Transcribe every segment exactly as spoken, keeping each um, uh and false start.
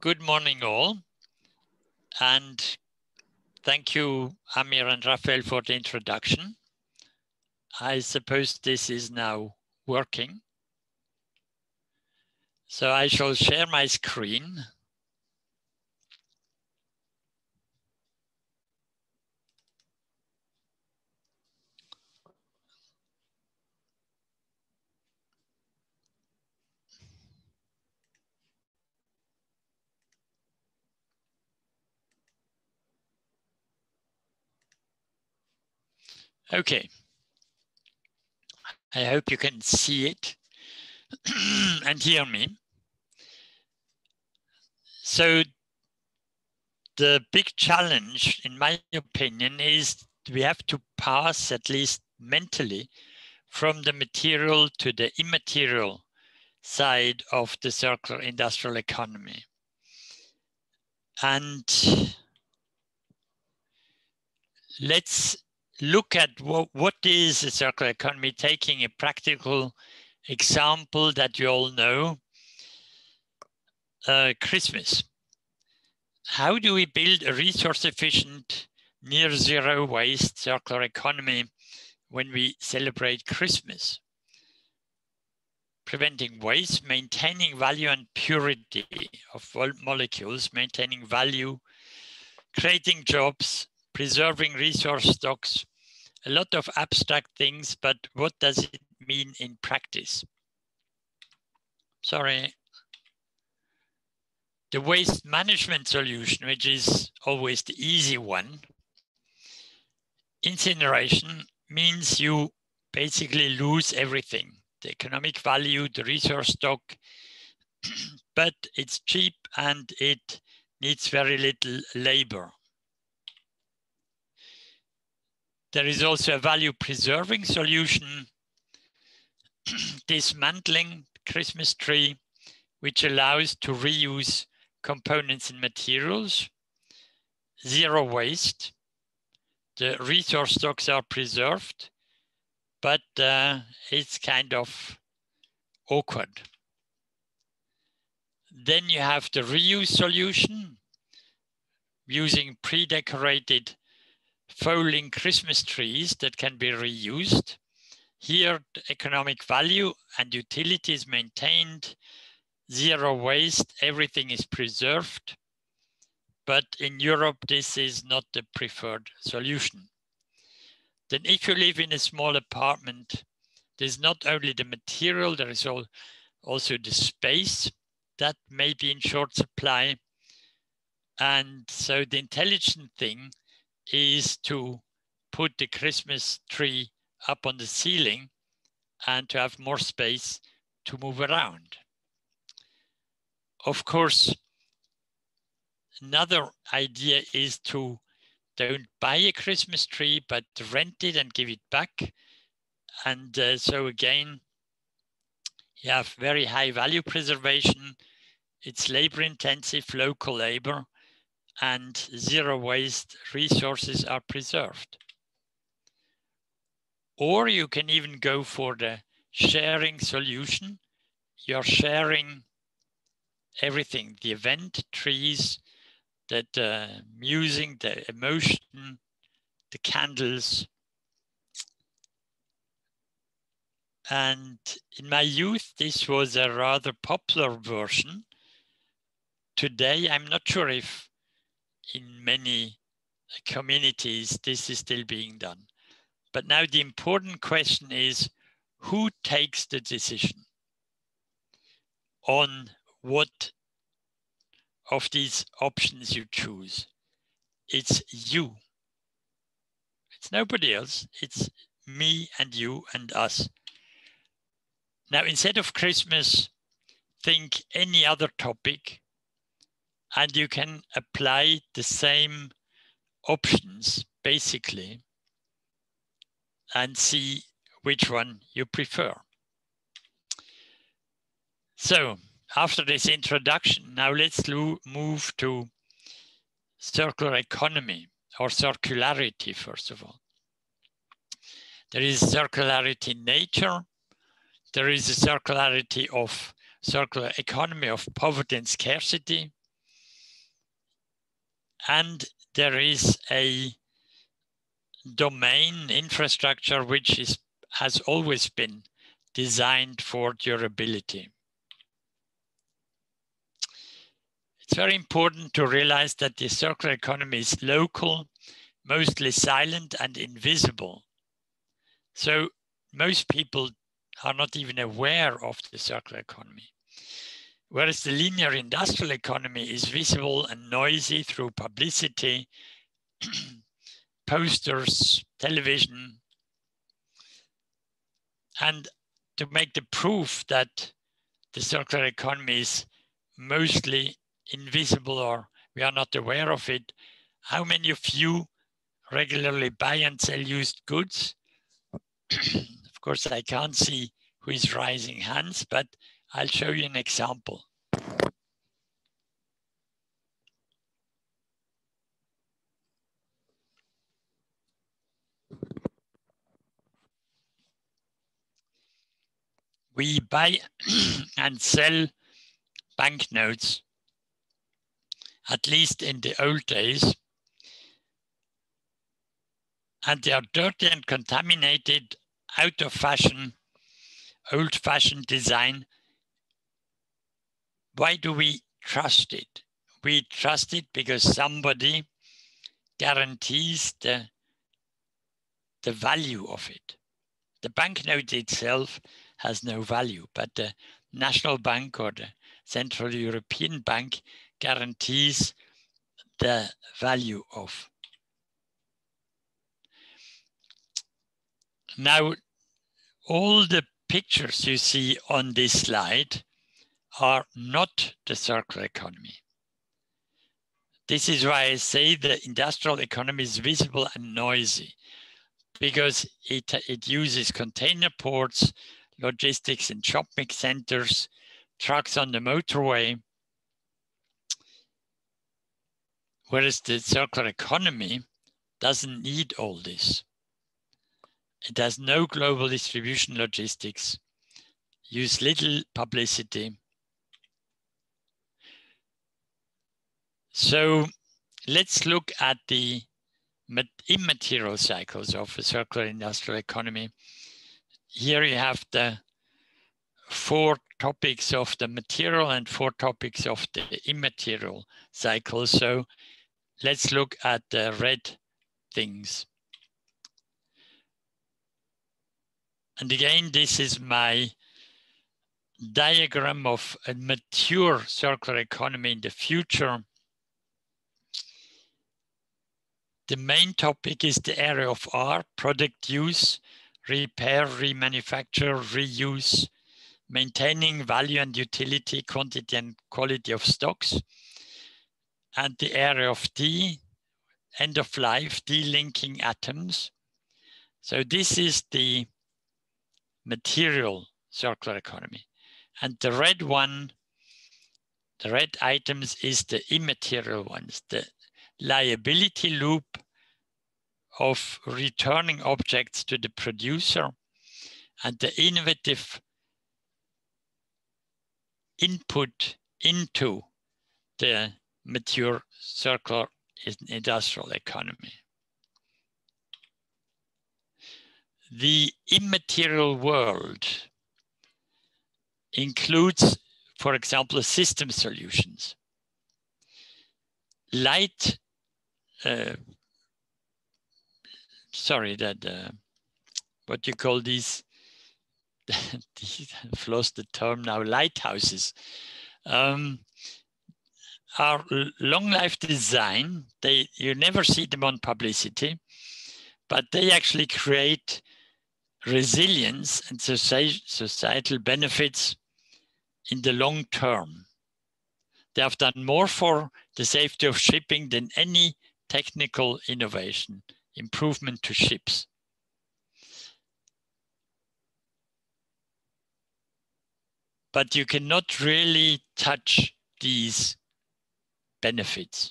good morning all, and thank you Amir and Raphael for the introduction. I suppose this is now working. So I shall share my screen. Okay. I hope you can see it and hear me. So the big challenge, in my opinion, is we have to pass, at least mentally, from the material to the immaterial side of the circular industrial economy. And let's look at what, what is a circular economy, taking a practical example that you all know, uh, Christmas. How do we build a resource efficient, near zero waste circular economy when we celebrate Christmas? Preventing waste, maintaining value and purity of molecules, maintaining value, creating jobs, preserving resource stocks, a lot of abstract things, but what does it mean in practice? Sorry. The waste management solution, which is always the easy one, incineration means you basically lose everything. The economic value, the resource stock, but it's cheap and it needs very little labor. There is also a value preserving solution, dismantling Christmas tree, which allows to reuse components and materials, zero waste. The resource stocks are preserved, but uh, it's kind of awkward. Then you have the reuse solution, using pre-decorated folding Christmas trees that can be reused. Here, the economic value and utility is maintained, zero waste, everything is preserved. But in Europe, this is not the preferred solution. Then if you live in a small apartment, there's not only the material, there is also the space that may be in short supply. And so the intelligent thing is to put the Christmas tree up on the ceiling and to have more space to move around. Of course, another idea is to don't buy a Christmas tree, but rent it and give it back. And uh, so again, you have very high value preservation. It's labor intensive, local labor, and zero waste resources are preserved. Or you can even go for the sharing solution. You're sharing everything, the event, trees, that uh, music, the emotion, the candles. And in my youth, this was a rather popular version. Today, I'm not sure if in many communities this is still being done. But now the important question is, who takes the decision on what of these options you choose? It's you. It's nobody else. It's me and you and us. Now, instead of Christmas, think any other topic, and you can apply the same options, basically, and see which one you prefer. So, after this introduction, now let's move to circular economy, or circularity, first of all. There is circularity in nature. There is a circularity of circular economy of poverty and scarcity. And there is a domain infrastructure which is has always been designed for durability. It's very important to realize that the circular economy is local, mostly silent and invisible. So most people are not even aware of the circular economy. Whereas the linear industrial economy is visible and noisy through publicity, posters, television. And to make the proof that the circular economy is mostly invisible or we are not aware of it, how many of you regularly buy and sell used goods? Of course, I can't see who is raising hands, but I'll show you an example. We buy and sell banknotes, at least in the old days, and they are dirty and contaminated, out of fashion, old-fashioned design. Why do we trust it? We trust it because somebody guarantees the, the value of it. The banknote itself has no value, but the National Bank or the Central European Bank guarantees the value of. Now, all the pictures you see on this slide are not the circular economy. This is why I say the industrial economy is visible and noisy, because it, it uses container ports, logistics in shopping centers, trucks on the motorway, whereas the circular economy doesn't need all this. It has no global distribution logistics, use little publicity. So let's look at the immaterial cycles of a circular industrial economy. Here you have the four topics of the material and four topics of the immaterial cycle. So let's look at the red things. And again, this is my diagram of a mature circular economy in the future. The main topic is the area of R, product use, repair, remanufacture, reuse, maintaining value and utility, quantity and quality of stocks. And the area of D, end of life, delinking atoms. So this is the material circular economy. And the red one, the red items is the immaterial ones, the liability loop of returning objects to the producer and the innovative input into the mature circular industrial economy. The immaterial world includes, for example, system solutions. Light, uh, sorry, that uh, what you call these, I've lost the term now, lighthouses, um, are long life design. They, you never see them on publicity, but they actually create resilience and societal benefits in the long term. They have done more for the safety of shipping than any technical innovation, improvement to ships. But you cannot really touch these benefits.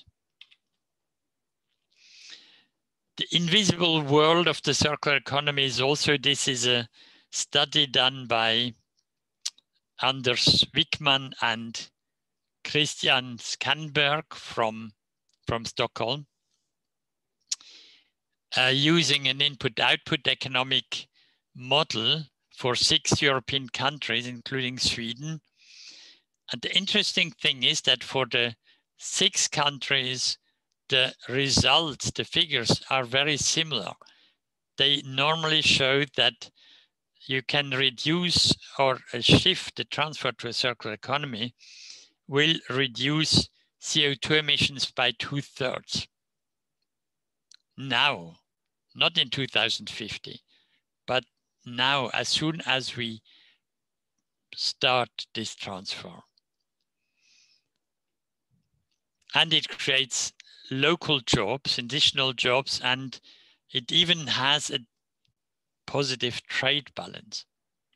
The invisible world of the circular economy is also, this is a study done by Anders Wickman and Christian Skanberg from from Stockholm, uh, using an input-output economic model for six European countries, including Sweden. And the interesting thing is that for the six countries, the results, the figures are very similar. They normally show that you can reduce or shift the transfer to a circular economy will reduce C O two emissions by two thirds. Now, not in two thousand fifty, but now, as soon as we start this transfer. And it creates local jobs, additional jobs, and it even has a positive trade balance.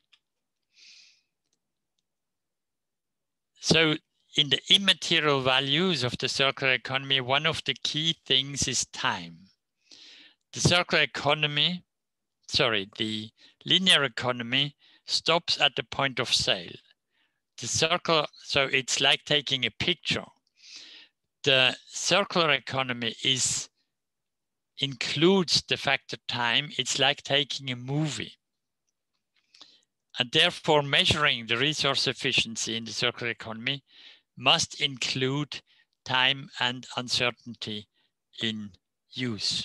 So in the immaterial values of the circular economy, one of the key things is time. The circular economy, sorry, the linear economy stops at the point of sale. The circle, so it's like taking a picture. The circular economy is includes the factor time. It's like taking a movie. And therefore, measuring the resource efficiency in the circular economy must include time and uncertainty in use.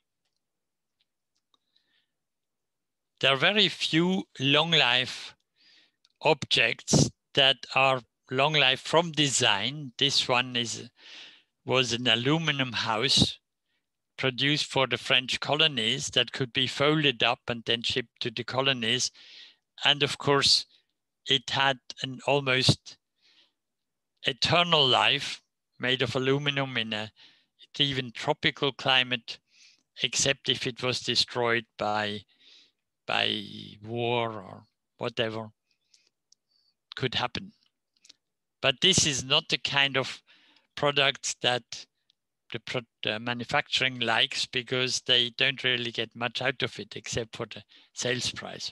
There are very few long life objects that are long life from design. This one is was an aluminum house produced for the French colonies that could be folded up and then shipped to the colonies. And of course, it had an almost eternal life made of aluminum in a even tropical climate, except if it was destroyed by, by war or whatever could happen. But this is not the kind of products that the, pro the manufacturing likes, because they don't really get much out of it except for the sales price.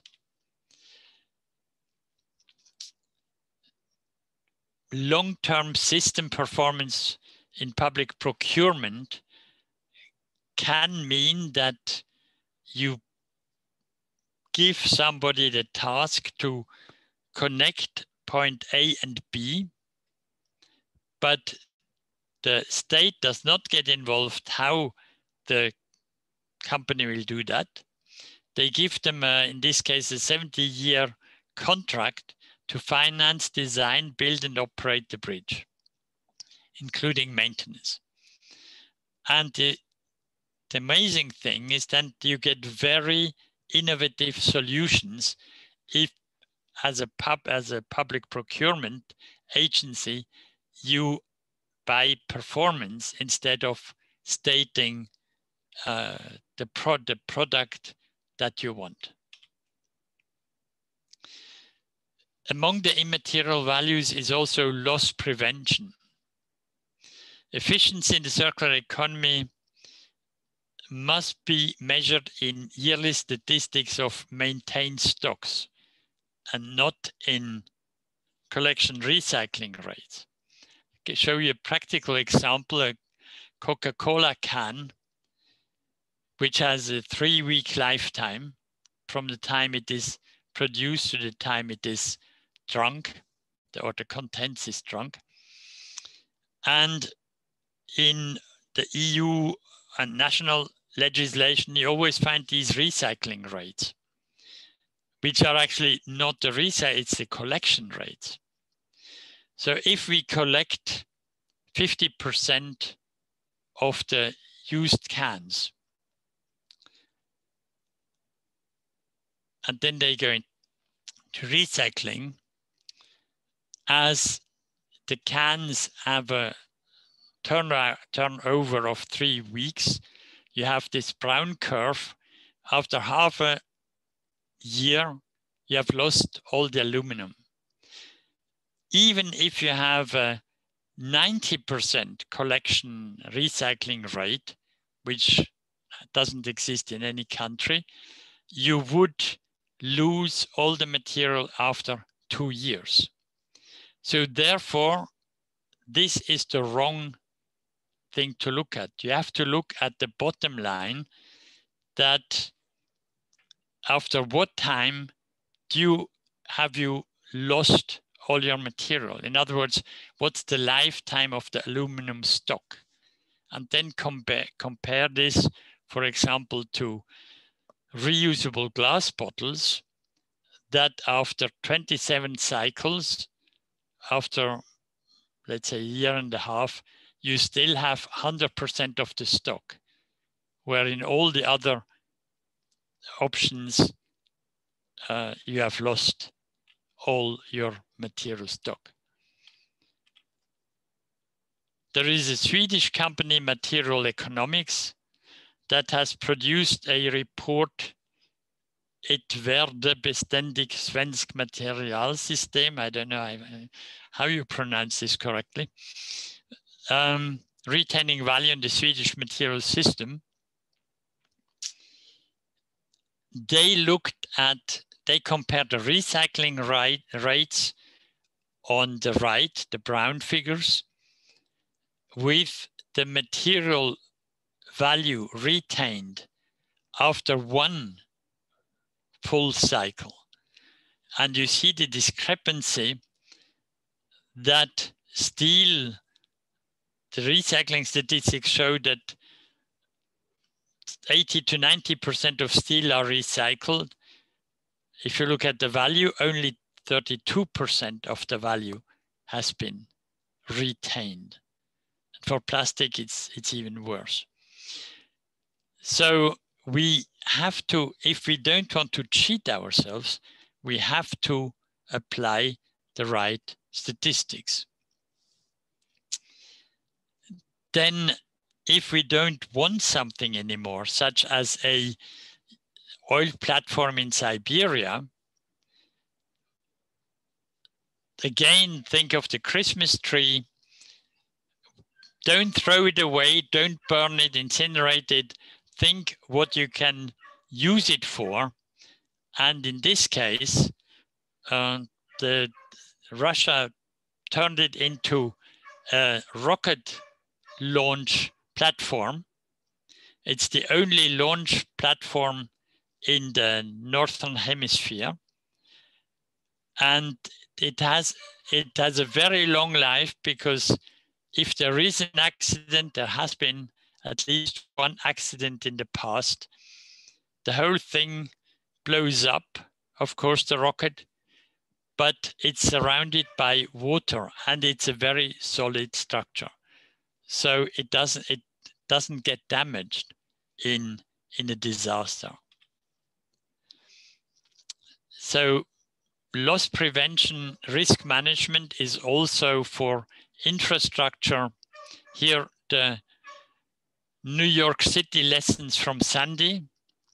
Long-term system performance in public procurement can mean that you give somebody the task to connect point A and B, but the state does not get involved how the company will do that. They give them, a, in this case, a seventy year contract to finance, design, build, and operate the bridge, including maintenance. And the, the amazing thing is that you get very innovative solutions if, as a pub, as a public procurement agency, you buy performance instead of stating uh, the, pro the product that you want. Among the immaterial values is also loss prevention. Efficiency in the circular economy must be measured in yearly statistics of maintained stocks and not in collection recycling rates. I can show you a practical example, a Coca-Cola can, which has a three-week lifetime from the time it is produced to the time it is drunk, or the contents is drunk. And in the E U and national legislation, you always find these recycling rates, which are actually not the recycle, it's the collection rates. So if we collect fifty percent of the used cans, and then they go into recycling, as the cans have a turn turnover of three weeks, you have this brown curve. After half a year, you have lost all the aluminum. Even if you have a ninety percent collection recycling rate, which doesn't exist in any country, you would lose all the material after two years. So therefore, this is the wrong thing to look at. You have to look at the bottom line, that after what time do you, have you lost all your material? In other words, what's the lifetime of the aluminum stock? And then compare, compare this, for example, to reusable glass bottles that after twenty-seven cycles, after let's say a year and a half, you still have one hundred percent of the stock, where in all the other options, uh, you have lost all your material stock. There is a Swedish company, Material Economics, that has produced a report, Ett värdebeständigt svensk materialsystem. I don't know how you pronounce this correctly. Um, retaining value in the Swedish material system. They looked at, they compared the recycling rate, rates on the right, the brown figures, with the material value retained after one full cycle. And you see the discrepancy that steel, the recycling statistics show that eighty to ninety percent of steel are recycled. If you look at the value, only thirty-two percent of the value has been retained. For plastic, it's, it's even worse. So we have to, if we don't want to cheat ourselves, we have to apply the right statistics. Then if we don't want something anymore, such as a oil platform in Siberia, again, think of the Christmas tree. Don't throw it away, don't burn it, incinerate it. Think what you can use it for. And in this case, uh, the Russia turned it into a rocket launch platform. It's the only launch platform in the Northern Hemisphere. And it has, it has a very long life, because if there is an accident, there has been at least one accident in the past, the whole thing blows up, of course, the rocket, but it's surrounded by water and it's a very solid structure. So it doesn't, it doesn't get damaged in, in a disaster. So loss prevention, risk management is also for infrastructure. Here, the New York City lessons from Sandy.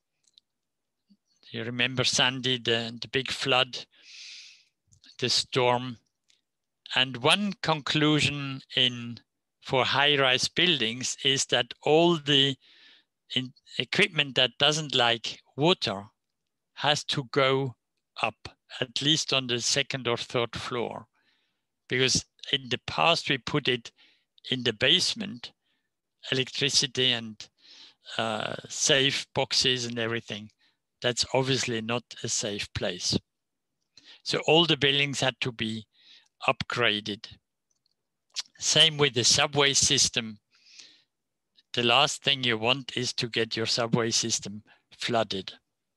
You remember Sandy, the, the big flood, the storm. And one conclusion in for high-rise buildings is that all the in equipment that doesn't like water has to go up, at least on the second or third floor. Because in the past, we put it in the basement, electricity and uh, safe boxes and everything. That's obviously not a safe place. So all the buildings had to be upgraded. Same with the subway system. The last thing you want is to get your subway system flooded.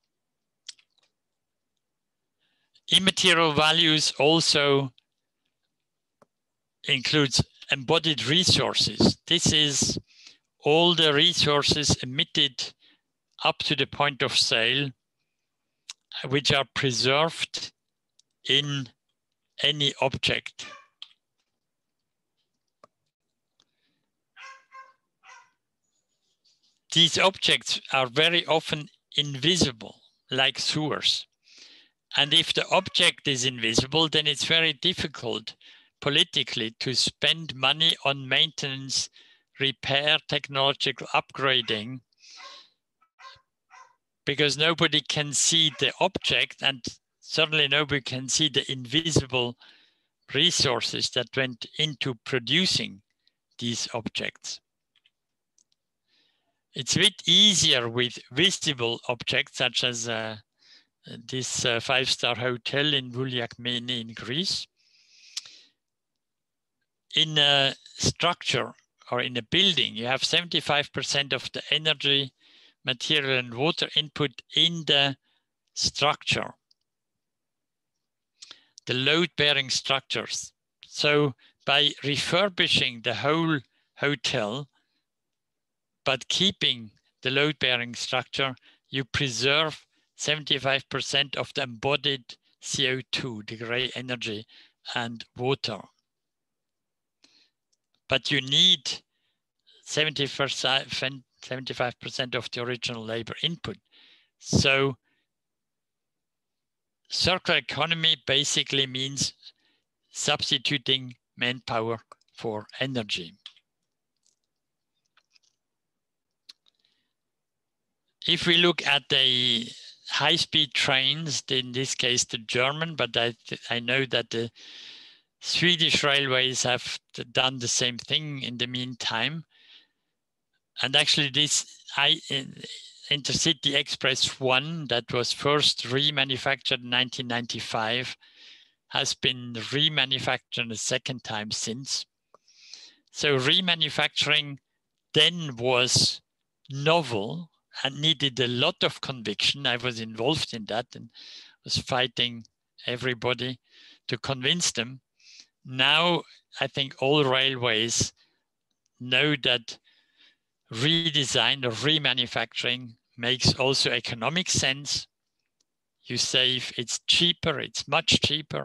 Immaterial values also includes embodied resources. This is all the resources emitted up to the point of sale, which are preserved in any object. These objects are very often invisible, like sewers. And if the object is invisible, then it's very difficult politically to spend money on maintenance, repair, technological upgrading, because nobody can see the object, and certainly nobody can see the invisible resources that went into producing these objects. It's a bit easier with visible objects such as uh, this uh, five-star hotel in Vuliakmeni in Greece. In a structure or in a building, you have seventy-five percent of the energy, material and water input in the structure, the load-bearing structures. So by refurbishing the whole hotel, but keeping the load-bearing structure, you preserve seventy-five percent of the embodied C O two, the gray energy, and water. But you need seventy-five percent of the original labor input. So circular economy basically means substituting manpower for energy. If we look at the high-speed trains, in this case the German, but I, I know that the Swedish railways have done the same thing in the meantime. And actually this I, Intercity Express one that was first remanufactured in nineteen ninety-five has been remanufactured a second time since. So remanufacturing then was novel and needed a lot of conviction. I was involved in that and was fighting everybody to convince them. Now, I think all railways know that redesign or remanufacturing makes also economic sense. You save, it's cheaper, it's much cheaper.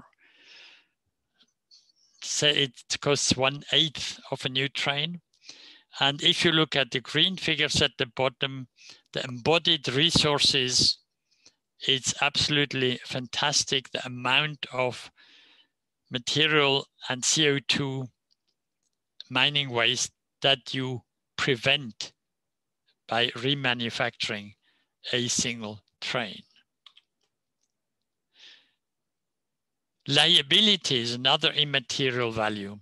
Say it costs one eighth of a new train. And if you look at the green figures at the bottom, the embodied resources, it's absolutely fantastic, the amount of material and C O two mining waste that you prevent by remanufacturing a single train. Liability is another immaterial value.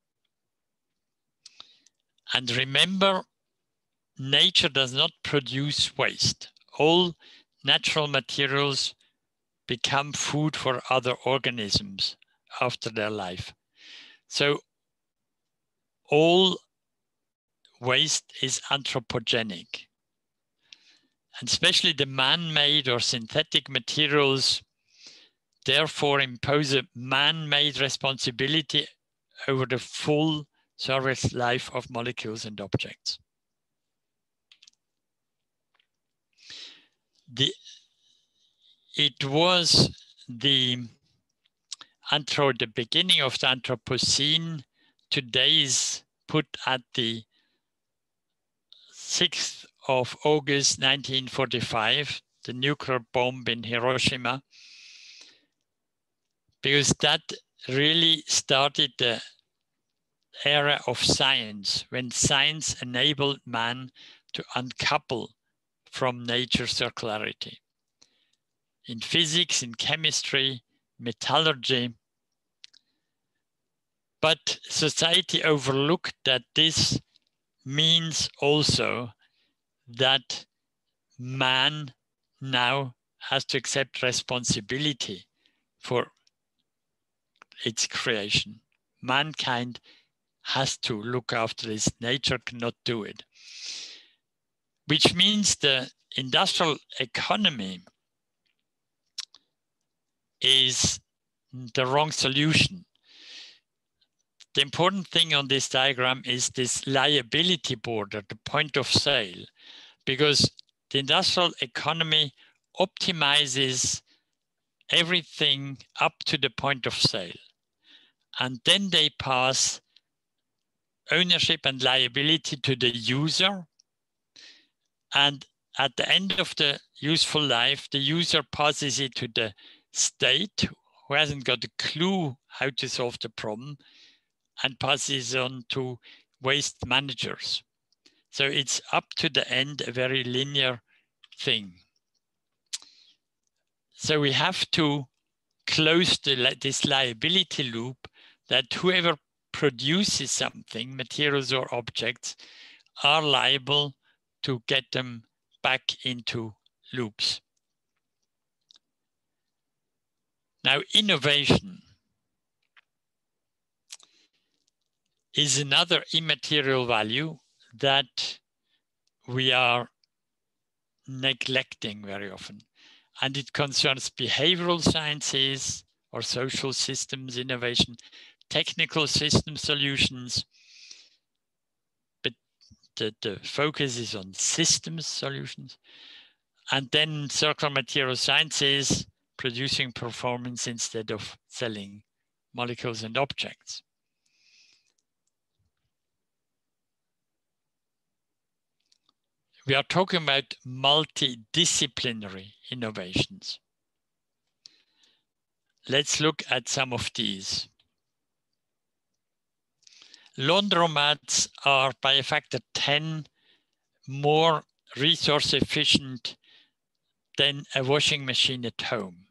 And remember, nature does not produce waste. All natural materials become food for other organisms after their life. So all waste is anthropogenic. And especially the man-made or synthetic materials therefore impose a man-made responsibility over the full service life of molecules and objects. The, it was the, anthro, the beginning of the Anthropocene. Today is put at the sixth of August nineteen forty-five, the nuclear bomb in Hiroshima, because that really started the era of science, when science enabled man to uncouple from nature's circularity. In physics, in chemistry, metallurgy. But society overlooked that this means also that man now has to accept responsibility for its creation. Mankind has to look after this. Nature cannot do it. Which means the industrial economy is the wrong solution. The important thing on this diagram is this liability border, the point of sale, because the industrial economy optimizes everything up to the point of sale. And then they pass ownership and liability to the user. And at the end of the useful life, the user passes it to the state, who hasn't got a clue how to solve the problem, and passes on to waste managers. So it's up to the end, a very linear thing. So we have to close the, this liability loop, that whoever produces something, materials or objects, are liable to get them back into loops. Now, innovation is another immaterial value that we are neglecting very often. And it concerns behavioral sciences or social systems innovation, technical system solutions, but the, the focus is on systems solutions. And then circular material sciences, producing performance instead of selling molecules and objects. We are talking about multidisciplinary innovations. Let's look at some of these. Laundromats are by a factor ten more resource efficient than a washing machine at home.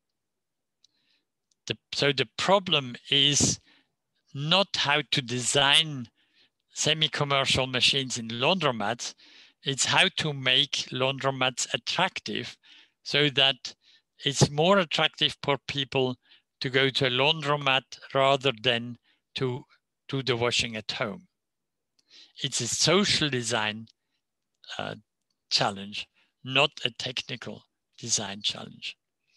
The, so the problem is not how to design semi-commercial machines in laundromats, it's how to make laundromats attractive so that it's more attractive for people to go to a laundromat rather than to do the washing at home. It's a social design uh, challenge, not a technical design challenge.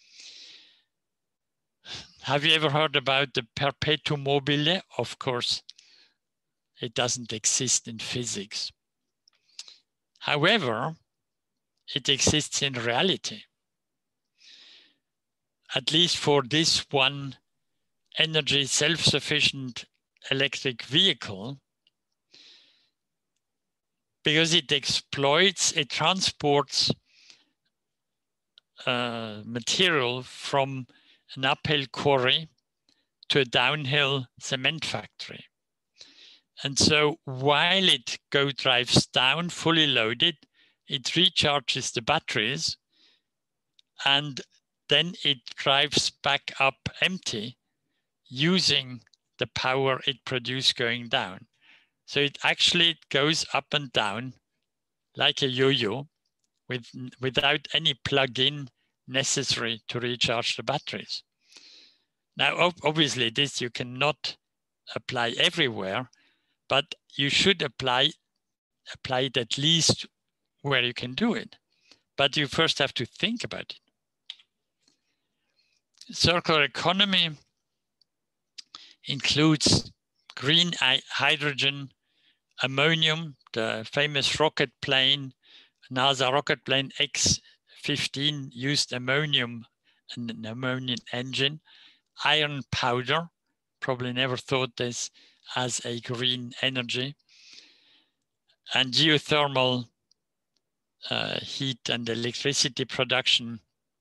Have you ever heard about the perpetuum mobile? Of course, it doesn't exist in physics. However, it exists in reality. At least for this one energy self-sufficient electric vehicle, because it exploits, it transports uh, material from an uphill quarry to a downhill cement factory. And so while it go drives down fully loaded, it recharges the batteries and then it drives back up empty using the power it produced going down. So it actually goes up and down like a yo-yo with, without any plug-in necessary to recharge the batteries. Now, obviously this you cannot apply everywhere, but you should apply, apply it at least where you can do it. But you first have to think about it. Circular economy includes green hydrogen, ammonium, the famous rocket plane, NASA rocket plane X fifteen used ammonium and an ammonium engine, iron powder, probably never thought this as a green energy, and geothermal uh, heat and electricity production,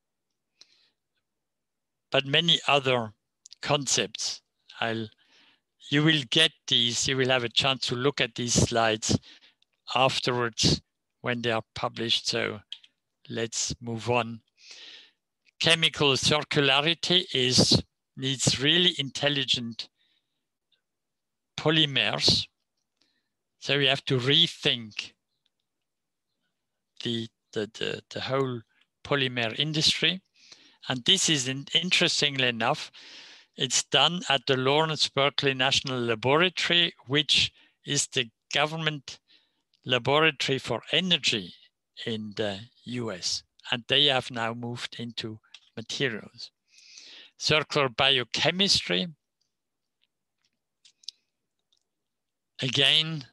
but many other concepts. I'll, you will get these, you will have a chance to look at these slides afterwards when they are published, so let's move on. Chemical circularity is, needs really intelligent polymers. So we have to rethink the, the, the, the whole polymer industry. And this is, interestingly enough, it's done at the Lawrence Berkeley National Laboratory, which is the government laboratory for energy in the U S. And they have now moved into materials. Circular biochemistry. Again,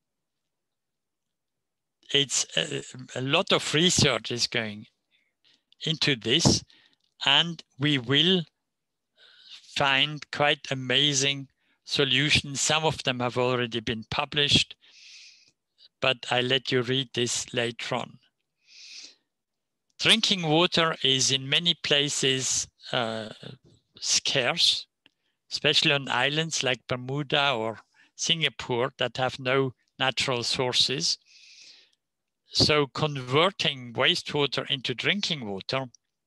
it's a, a lot of research is going into this, and we will find quite amazing solutions. Some of them have already been published, but I'll let you read this later on. Drinking water is in many places uh, scarce, especially on islands like Bermuda or Singapore that have no natural sources. So converting wastewater into drinking water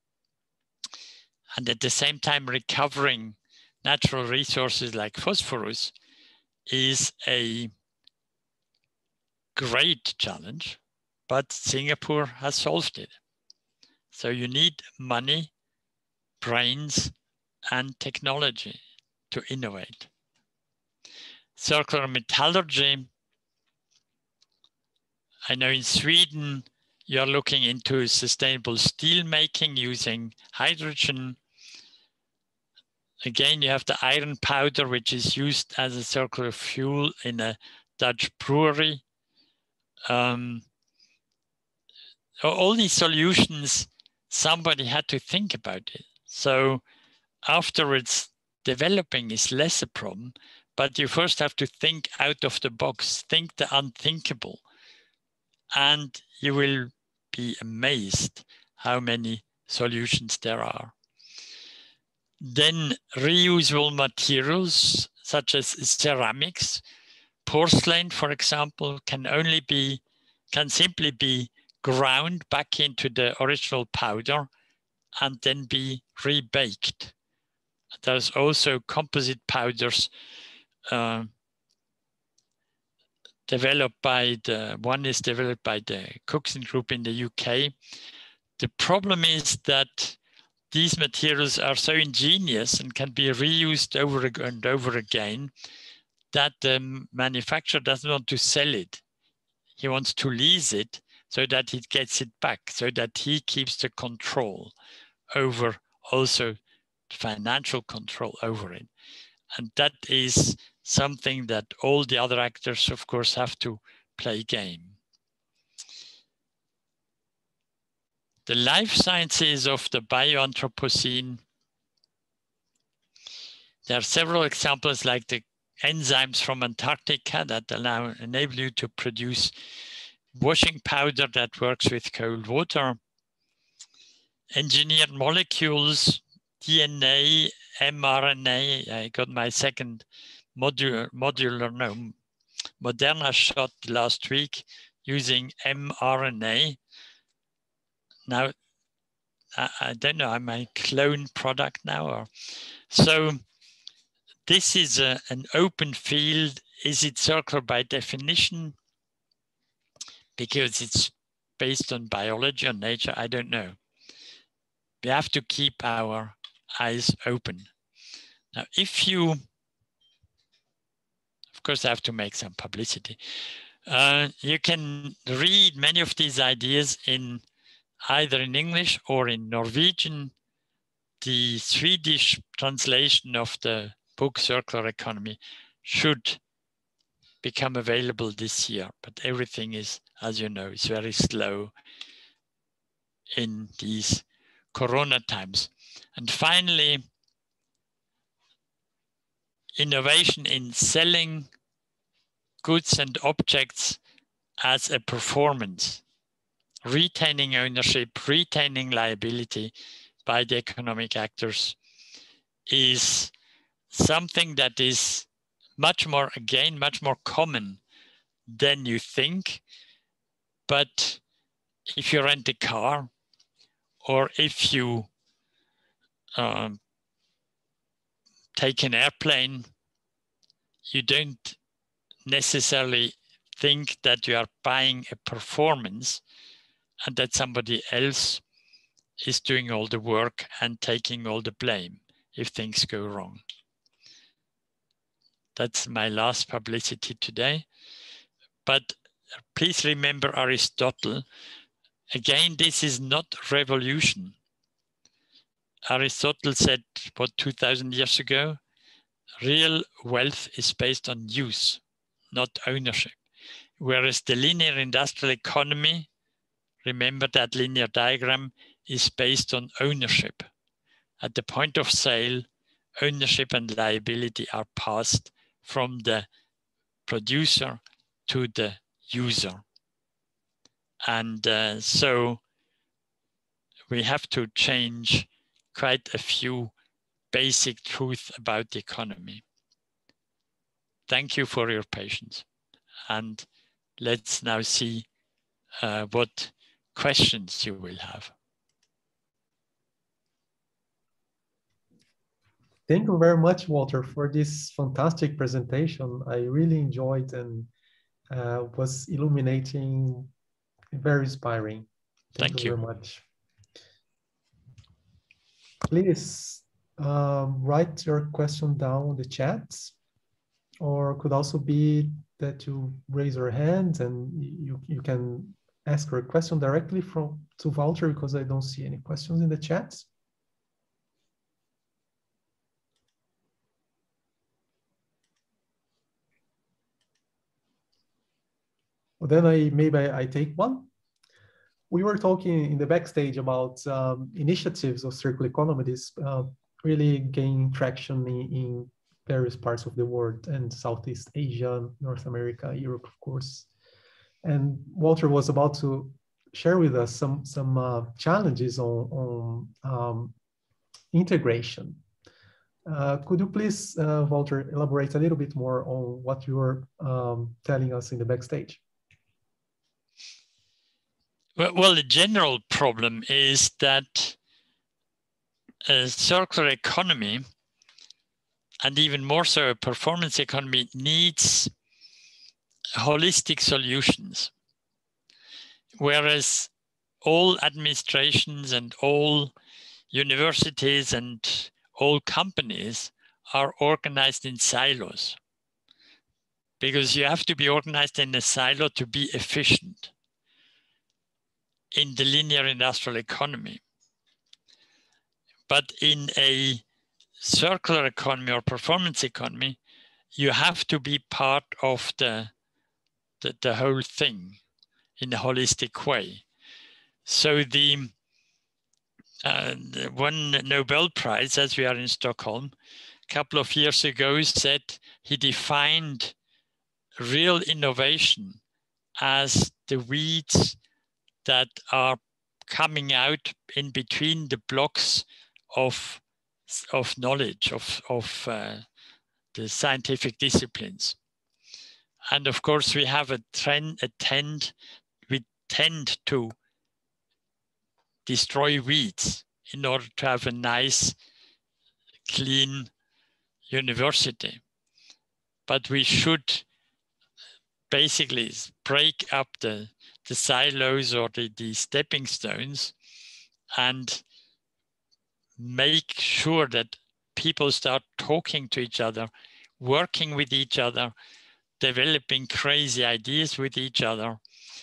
and at the same time recovering natural resources like phosphorus is a great challenge, but Singapore has solved it. So you need money, brains, and technology to innovate. Circular metallurgy. I know in Sweden, you're looking into sustainable steel making using hydrogen. Again, you have the iron powder, which is used as a circular fuel in a Dutch brewery. Um, all these solutions, somebody had to think about it. So afterwards, developing is less a problem, but you first have to think out of the box, think the unthinkable, and you will be amazed how many solutions there are. Then reusable materials such as ceramics, porcelain, for example, can only be, can simply be ground back into the original powder and then be rebaked. There's also composite powders uh, developed by the, one is developed by the Cookson Group in the U K. The problem is that these materials are so ingenious and can be reused over and over again that the manufacturer doesn't want to sell it. He wants to lease it so that he gets it back, so that he keeps the control over, also financial control over it. And that is something that all the other actors, of course, have to play game. The life sciences of the bioanthropocene. There are several examples like the enzymes from Antarctica that allow, enable you to produce washing powder that works with cold water. Engineered molecules, D N A, mRNA. I got my second modular, modular no, Moderna shot last week using mRNA. Now, I, I don't know, am I clone product now? Or so this is a, an open field. Is it circular by definition? Because it's based on biology or nature, I don't know. We have to keep our eyes open. Now, if you, of course, I have to make some publicity. Uh, you can read many of these ideas in either in English or in Norwegian. The Swedish translation of the book Circular Economy should become available this year, but everything is, as you know, is very slow in these Corona times. And finally, innovation in selling goods and objects as a performance, retaining ownership, retaining liability by the economic actors is something that is much more, again, much more common than you think. But if you rent a car or if you um, take an airplane, you don't necessarily think that you are buying a performance and that somebody else is doing all the work and taking all the blame if things go wrong. That's my last publicity today. But please remember Aristotle. Again, this is not revolution. Aristotle said, what, two thousand years ago? Real wealth is based on use, not ownership. Whereas the linear industrial economy, remember that linear diagram, is based on ownership. At the point of sale, ownership and liability are passed from the producer to the user. And uh, so we have to change quite a few basic truths about the economy. Thank you for your patience. And let's now see uh, what questions you will have. Thank you very much, Walter, for this fantastic presentation. I really enjoyed and uh, was illuminating Very inspiring. Thank, Thank you you very much. Please um, write your question down in the chat, or could also be that you raise your hand and you, you can ask your question directly from to Walter, because I don't see any questions in the chat. Well, then I maybe I, I take one. We were talking in the backstage about um, initiatives of circular economies uh, really gaining traction in, in various parts of the world, and Southeast Asia, North America, Europe, of course. And Walter was about to share with us some, some uh, challenges on, on um, integration. Uh, could you please, uh, Walter, elaborate a little bit more on what you were um, telling us in the backstage? Well, well, the general problem is that a circular economy, and even more so a performance economy, needs holistic solutions. Whereas all administrations and all universities and all companies are organized in silos, because you have to be organized in a silo to be efficient in the linear industrial economy. But in a circular economy or performance economy, you have to be part of the, the, the whole thing in a holistic way. So the uh, one Nobel Prize, as we are in Stockholm, a couple of years ago said he defined real innovation as the weeds that are coming out in between the blocks of, of knowledge, of, of uh, the scientific disciplines. And of course, we have a trend, a tend, we tend to destroy weeds in order to have a nice, clean university. But we should basically break up the, the silos or the, the stepping stones and make sure that people start talking to each other, working with each other, developing crazy ideas with each other.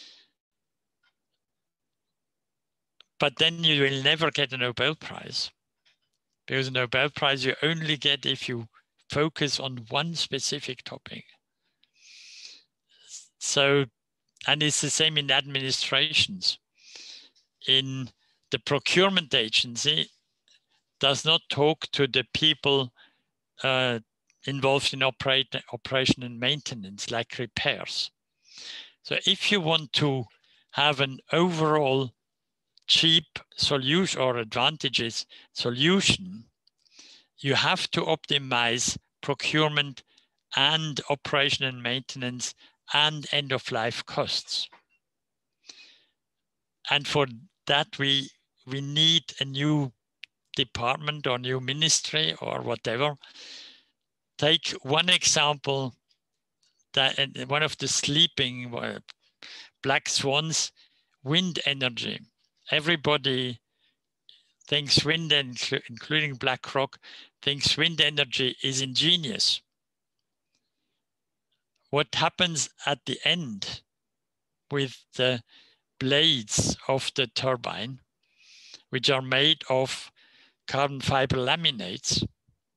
But then you will never get a Nobel Prize, because a Nobel Prize you only get if you focus on one specific topic. So, and it's the same in administrations. In the procurement agency does not talk to the people uh, involved in operate, operation and maintenance, like repairs. So if you want to have an overall cheap solution or advantages solution, you have to optimize procurement and operation and maintenance and end-of-life costs. And for that, we, we need a new department or new ministry or whatever. Take one example, that one of the sleeping uh, black swans, wind energy. Everybody thinks wind, including BlackRock, thinks wind energy is ingenious. What happens at the end with the blades of the turbine, which are made of carbon fiber laminates?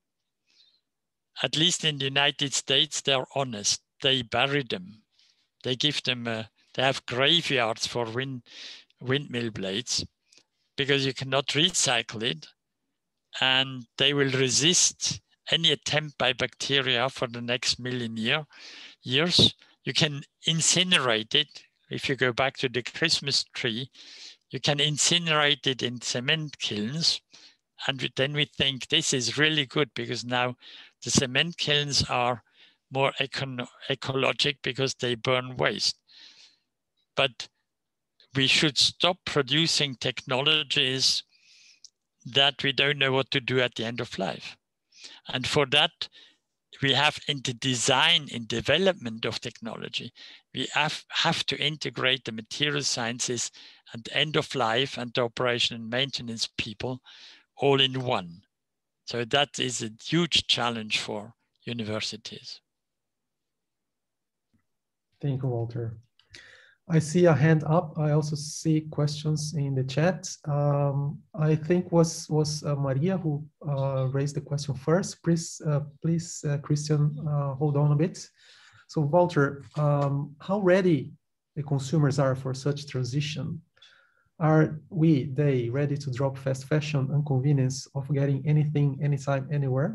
At least in the United States, they're honest. They bury them. They give them, a, they have graveyards for wind, windmill blades, because you cannot recycle it, and they will resist any attempt by bacteria for the next million year, years. You can incinerate it. If you go back to the Christmas tree, you can incinerate it in cement kilns. And then we think this is really good, because now the cement kilns are more eco ecologic because they burn waste. But we should stop producing technologies that we don't know what to do at the end of life. And for that, we have in the design and development of technology, we have, have to integrate the material sciences and end of life and the operation and maintenance people all in one. So that is a huge challenge for universities. Thank you, Walter. I see a hand up. I also see questions in the chat. Um, I think was was uh, Maria who uh, raised the question first. Please, uh, please, uh, Christian, uh, hold on a bit. So, Walter, um, how ready the consumers are for such transition? Are we, they, ready to drop fast fashion and convenience of getting anything, anytime, anywhere?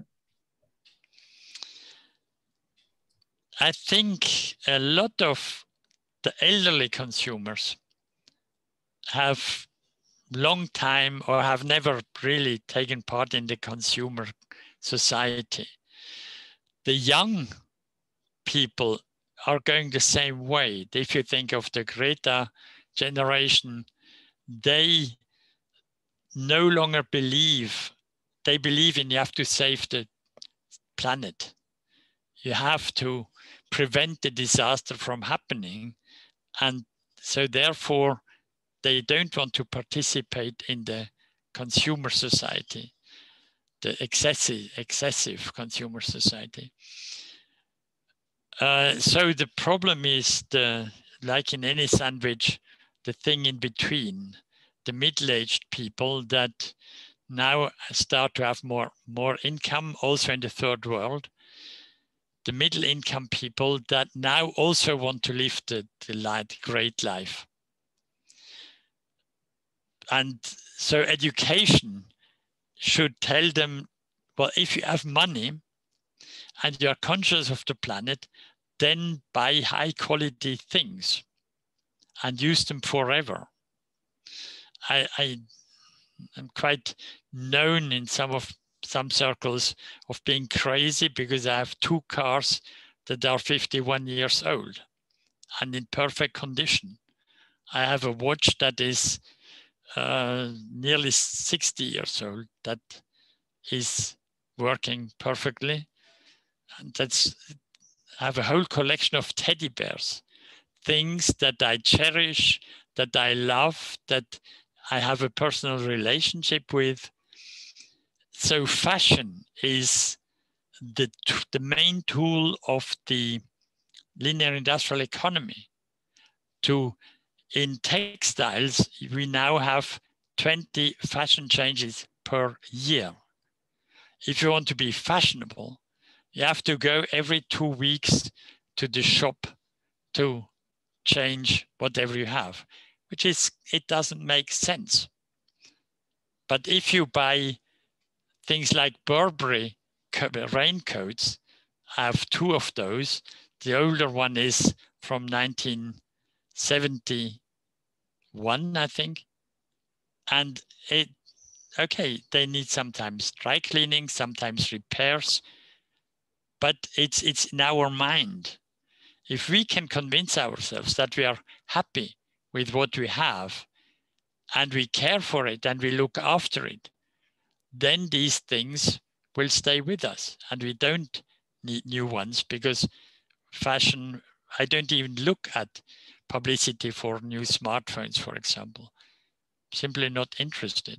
I think a lot of the elderly consumers have long time or have never really taken part in the consumer society. The young people are going the same way. If you think of the Greta generation, they no longer believe, they believe in you have to save the planet. You have to prevent the disaster from happening. And so therefore, they don't want to participate in the consumer society, the excessive, excessive consumer society. Uh, so the problem is, the, like in any sandwich, the thing in between, the middle-aged people that now start to have more, more income, also in the third world. The middle income people that now also want to live the, the light, great life. And so education should tell them, well, if you have money and you're conscious of the planet, then buy high quality things and use them forever. I, I am quite known in some of some circles of being crazy because I have two cars that are fifty-one years old and in perfect condition. I have a watch that is uh, nearly sixty years old that is working perfectly. And that's, I have a whole collection of teddy bears, things that I cherish, that I love, that I have a personal relationship with. So fashion is the, the main tool of the linear industrial economy. To, in textiles, we now have twenty fashion changes per year. If you want to be fashionable, you have to go every two weeks to the shop to change whatever you have, which is, it doesn't make sense. But if you buy things like Burberry raincoats, I have two of those. The older one is from nineteen seventy-one, I think. And it, okay, they need sometimes dry cleaning, sometimes repairs, but it's, it's in our mind. If we can convince ourselves that we are happy with what we have and we care for it and we look after it, then these things will stay with us and we don't need new ones, because fashion, I don't even look at publicity for new smartphones, for example. Simply not interested.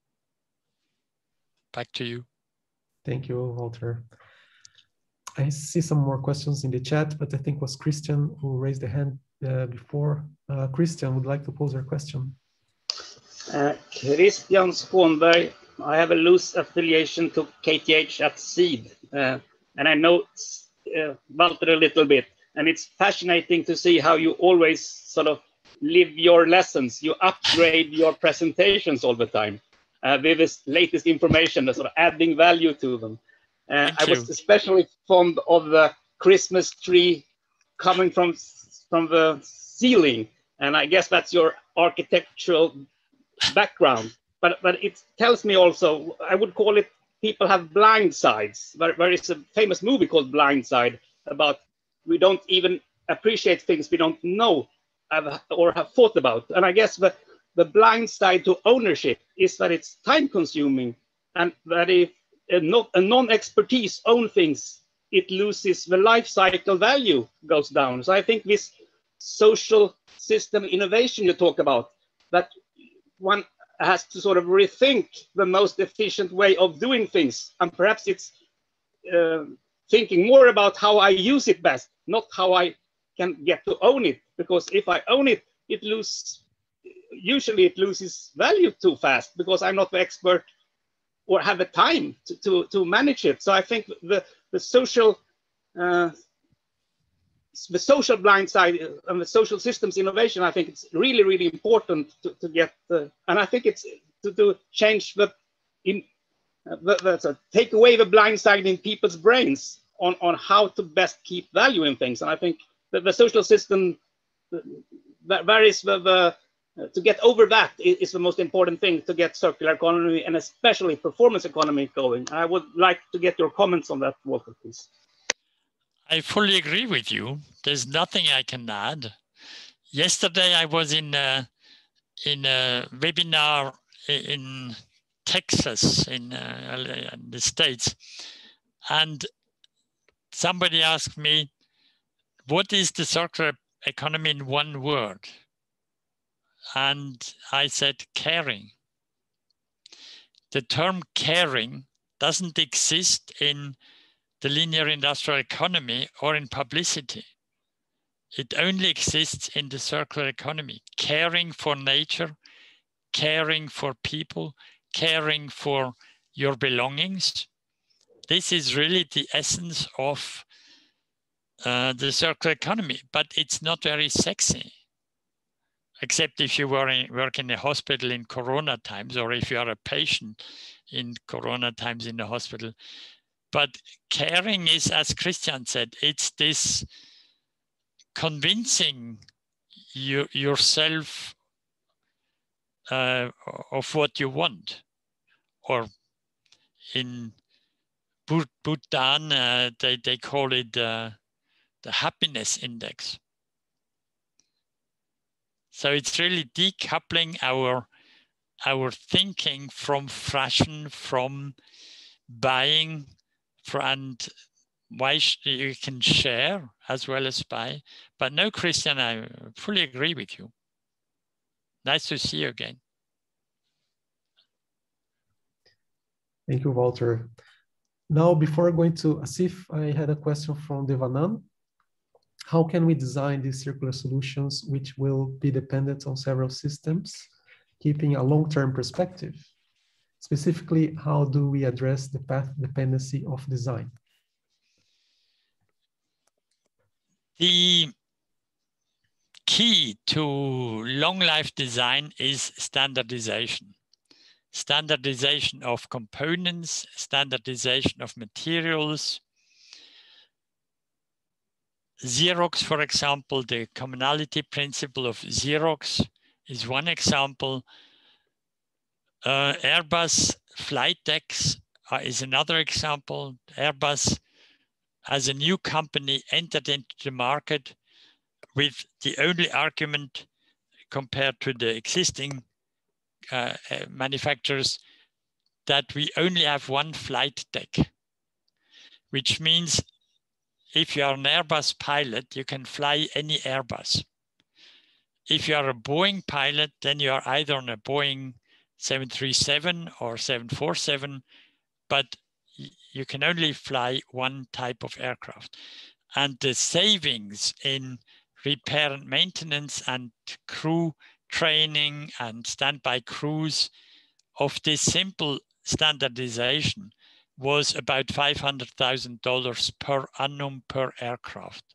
Back to you. Thank you, Walter. I see some more questions in the chat, but I think it was Christian who raised the hand uh, before. Uh, Christian would like to pose her question. Uh, Christian Skånberg, I have a loose affiliation to K T H at Seed, uh, and I know uh, Walter a little bit, and it's fascinating to see how you always sort of live your lessons. You upgrade your presentations all the time uh, with this latest information, sort of adding value to them. Uh, I was especially fond of the Christmas tree coming from, from the ceiling, and I guess that's your architectural background. But, but it tells me also, I would call it, people have blind sides. There, there is a famous movie called Blind Side about we don't even appreciate things we don't know have, or have thought about. And I guess the, the blind side to ownership is that it's time consuming, and that if a, not, a non-expertise own things it loses the life cycle value goes down. So I think this social system innovation you talk about, that one has to sort of rethink the most efficient way of doing things. And perhaps it's uh, thinking more about how I use it best, not how I can get to own it. Because if I own it, it loses, usually it loses value too fast because I'm not the expert or have the time to, to, to manage it. So I think the, the social uh, the social blind side and the social systems innovation, I think it's really, really important to, to get, the, and I think it's to, to change the, in, uh, the, the so take away the blind side in people's brains on, on how to best keep value in things. And I think that the social system, that varies the, the uh, to get over that is, is the most important thing to get circular economy and especially performance economy going. I would like to get your comments on that, Walter, please. I fully agree with you. There's nothing I can add. Yesterday, I was in a, in a webinar in Texas, in, uh, in the States, and somebody asked me, what is the circular economy in one word? And I said, caring. The term caring doesn't exist in the linear industrial economy or in publicity. It only exists in the circular economy. Caring for nature, caring for people, caring for your belongings. This is really the essence of uh, the circular economy, but it's not very sexy. Except if you were in, work in a hospital in Corona times, or if you are a patient in Corona times in the hospital. But caring is, as Christian said, it's this convincing you, yourself uh, of what you want. Or in Bhutan, uh, they, they call it uh, the happiness index. So it's really decoupling our, our thinking from fashion, from buying, for, and why you can share as well as buy. But no, Christian, I fully agree with you. Nice to see you again. Thank you, Walter. Now, before going to Asif, I had a question from Devanan. How can we design these circular solutions which will be dependent on several systems, keeping a long-term perspective? Specifically, how do we address the path dependency of design? The key to long life design is standardization. Standardization of components, standardization of materials. Xerox, for example, the commonality principle of Xerox is one example. Uh, Airbus flight decks uh, is another example. Airbus, as a new company, entered into the market with the only argument compared to the existing uh, uh, manufacturers that we only have one flight deck, which means if you are an Airbus pilot, you can fly any Airbus. If you are a Boeing pilot, then you are either on a Boeing seven thirty-seven or seven forty-seven, but you can only fly one type of aircraft. And the savings in repair and maintenance and crew training and standby crews of this simple standardization was about five hundred thousand dollars per annum per aircraft.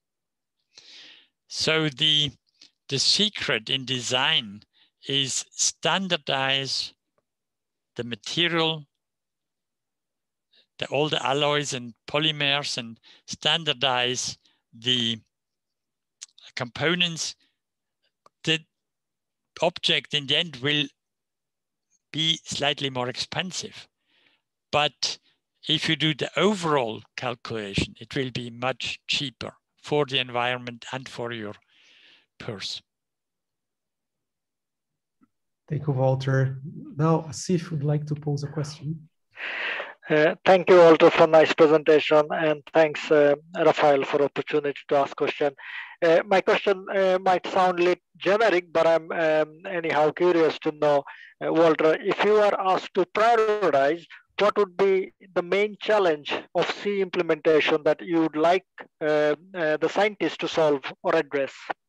So the, the secret in design is standardize the material, the, all the alloys and polymers, and standardize the components. The object in the end will be slightly more expensive. But if you do the overall calculation, it will be much cheaper for the environment and for your purse. Thank you, Walter. Now, Asif would like to pose a question. Uh, thank you, Walter, for nice presentation, and thanks, uh, Rafael, for opportunity to ask question. Uh, my question uh, might sound a little generic, but I'm um, anyhow curious to know, uh, Walter, if you are asked to prioritize, what would be the main challenge of C implementation that you would like uh, uh, the scientists to solve or address?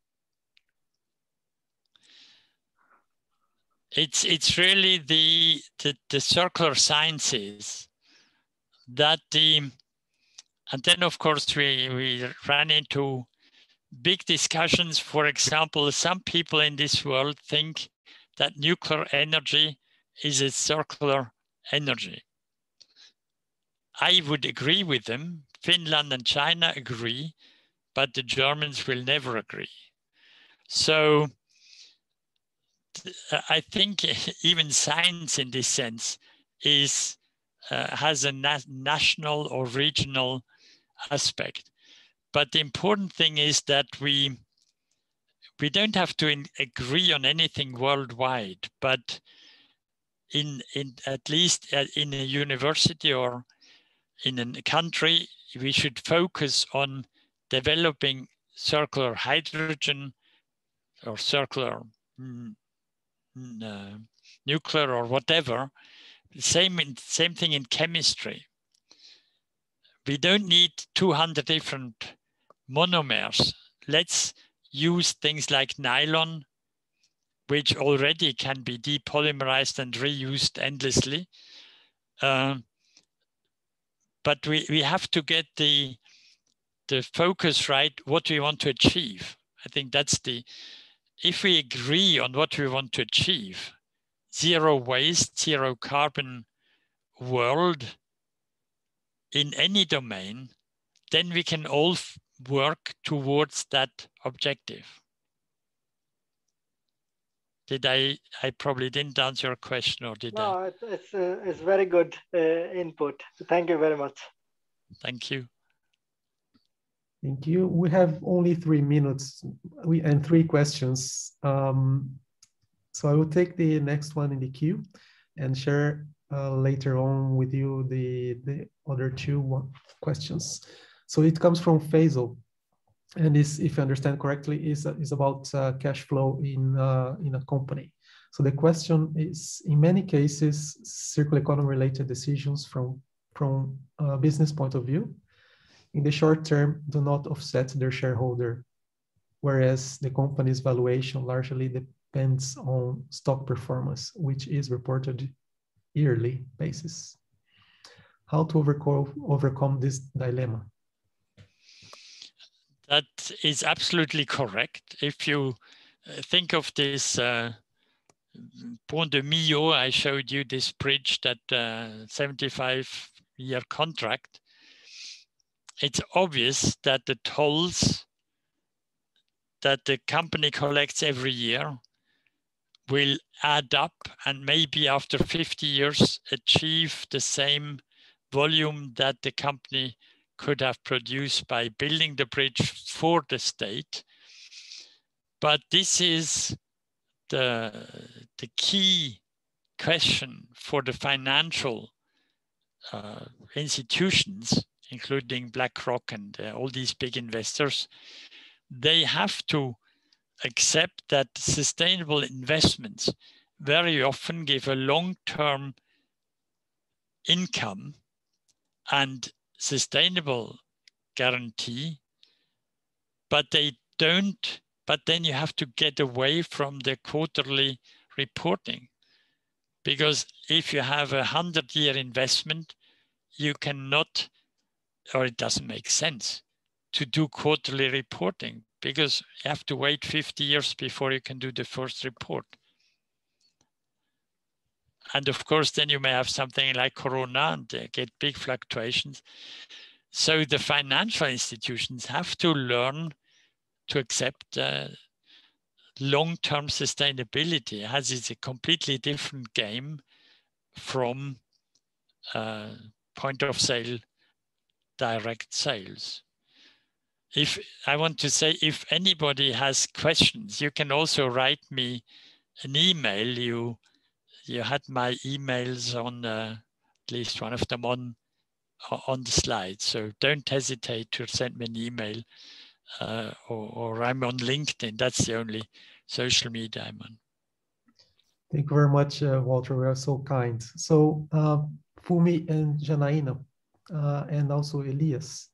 It's it's really the the, the circular sciences that the, and then of course we we ran into big discussions. For example, some people in this world think that nuclear energy is a circular energy. I would agree with them. Finland and China agree, but the Germans will never agree. So I think even science in this sense is uh, has a na national or regional aspect. But the important thing is that we we don't have to in, agree on anything worldwide, but in in at least in a university or in a country, we should focus on developing circular hydrogen or circular mm, uh, nuclear or whatever. Same in, same thing in chemistry. We don't need two hundred different monomers. Let's use things like nylon, which already can be depolymerized and reused endlessly. Uh, but we, we have to get the, the focus right, what we want to achieve. I think that's the, if we agree on what we want to achieve, zero waste, zero carbon world in any domain, then we can all work towards that objective. Did I, I probably didn't answer your question, or did no, I? No, it's, it's, uh, it's very good uh, input. Thank you very much. Thank you. Thank you. We have only three minutes we, and three questions. Um, so I will take the next one in the queue and share uh, later on with you the, the other two one, questions. So it comes from Faisal. And this, if I understand correctly, is, is about uh, cash flow in, uh, in a company. So the question is, in many cases, circular economy related decisions from, from a business point of view, in the short term, do not offset their shareholder, whereas the company's valuation largely depends on stock performance, which is reported yearly basis. How to overcome, overcome this dilemma? That is absolutely correct. If you think of this uh, Pont de Millau, I showed you this bridge, that uh, seventy-five year contract. It's obvious that the tolls that the company collects every year will add up and maybe after fifty years achieve the same volume that the company could have produced by building the bridge for the state. But this is the, the key question for the financial uh, institutions, including BlackRock and uh, all these big investors. They have to accept that sustainable investments very often give a long-term income and sustainable guarantee, but they don't, but then you have to get away from the quarterly reporting. Because if you have a hundred year investment, you cannot, or it doesn't make sense to do quarterly reporting, because you have to wait fifty years before you can do the first report. And of course, then you may have something like Corona and uh, get big fluctuations. So the financial institutions have to learn to accept uh, long-term sustainability, as it's a completely different game from uh, point of sale direct sales. If I want to say, if anybody has questions, you can also write me an email. You you had my emails on uh, at least one of them on on the slide. So don't hesitate to send me an email, uh, or, or I'm on LinkedIn. That's the only social media I'm on. Thank you very much, uh, Walter. We are so kind. So uh, Fumi and Janaína, uh, and also Elias,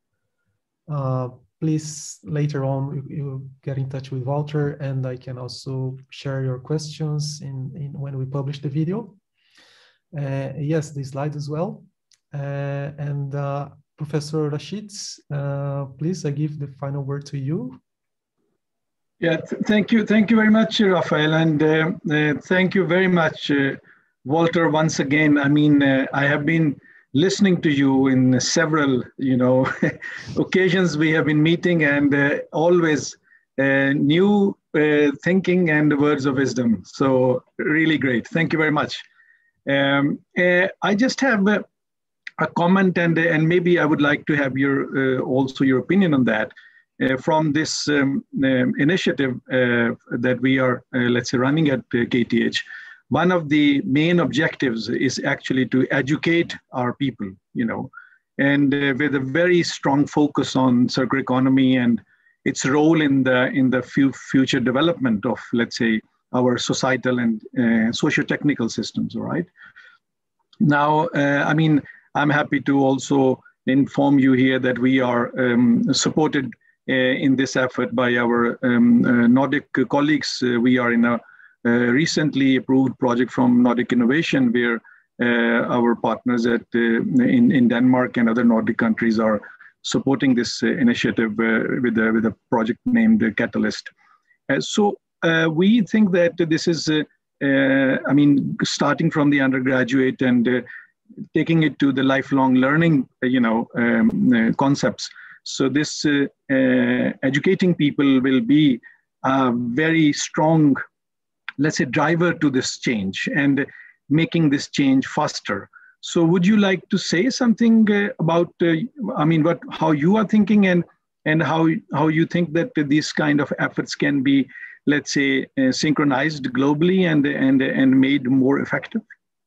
uh, please later on you, you get in touch with Walter, and I can also share your questions in, in when we publish the video. Uh, yes, the slides as well. Uh, and uh, Professor Rashid, uh, please, I give the final word to you. Yeah, th thank you. Thank you very much, Raphael. And uh, uh, thank you very much, uh, Walter, once again. I mean, uh, I have been listening to you in several, you know, occasions we have been meeting, and uh, always uh, new uh, thinking and words of wisdom. So really great. Thank you very much. Um, uh, I just have a, a comment, and and maybe I would like to have your uh, also your opinion on that. Uh, from this um, um, initiative uh, that we are, uh, let's say, running at uh, K T H, one of the main objectives is actually to educate our people, you know, and uh, with a very strong focus on circular economy and its role in the in the future development of, let's say, our societal and uh, socio-technical systems. All right. Now, uh, I mean, I'm happy to also inform you here that we are um, supported Uh, in this effort by our um, uh, Nordic colleagues. Uh, we are in a uh, recently approved project from Nordic Innovation, where uh, our partners at uh, in, in Denmark and other Nordic countries are supporting this uh, initiative uh, with, a, with a project named uh, Catalyst. Uh, so uh, we think that this is, uh, uh, I mean, starting from the undergraduate and uh, taking it to the lifelong learning, uh, you know, um, uh, concepts. So this uh, uh, educating people will be a very strong, let's say, driver to this change and making this change faster. So would you like to say something uh, about, uh, I mean, what, how you are thinking, and, and how, how you think that these kind of efforts can be, let's say, uh, synchronized globally and, and, and made more effective?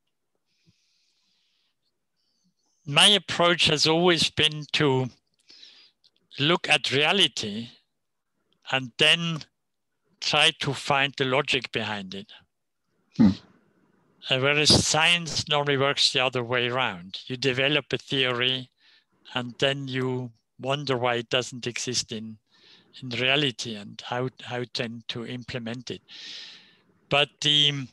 My approach has always been to look at reality and then try to find the logic behind it. Hmm. Uh, whereas science normally works the other way around. You develop a theory and then you wonder why it doesn't exist in, in reality and how, how then to implement it. But the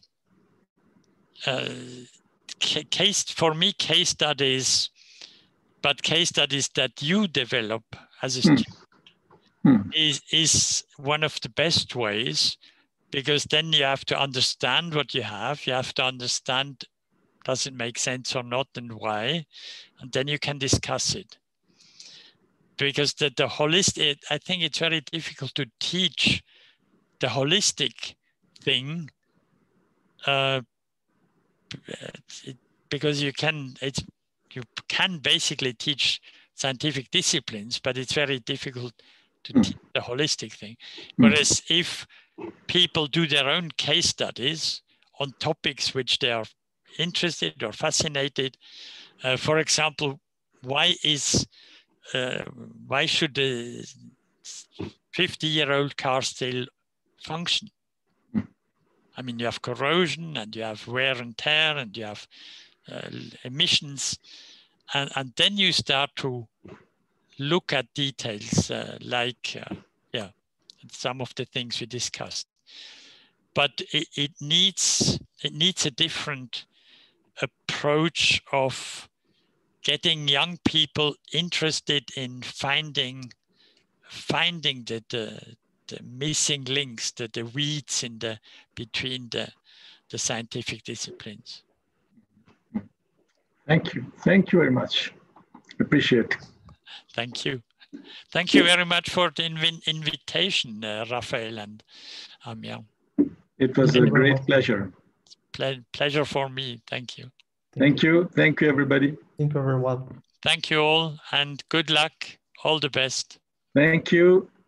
uh, case, for me, case studies, but case studies that you develop as a student hmm. is, is one of the best ways, because then you have to understand what you have. You have to understand, does it make sense or not, and why? And then you can discuss it. Because the, the holistic, I think it's very difficult to teach the holistic thing uh, it, because you can, it's, you can basically teach scientific disciplines, but it's very difficult to mm. teach the holistic thing. Whereas mm. if people do their own case studies on topics which they are interested or fascinated, uh, for example, why is uh, why should a fifty-year-old car still function? Mm. I mean, you have corrosion and you have wear and tear and you have uh, emissions. And, and then you start to look at details uh, like, uh, yeah, some of the things we discussed. But it, it needs it needs a different approach of getting young people interested in finding finding the the, the missing links, the, the weeds in the between the the scientific disciplines. Thank you. Thank you very much. Appreciate it. Thank you. Thank you very much for the inv invitation, uh, Raphael and Amir. It was a great pleasure. Ple pleasure for me. Thank you. Thank you. Thank you, everybody. Thank you, everyone. Thank you all, and good luck. All the best. Thank you.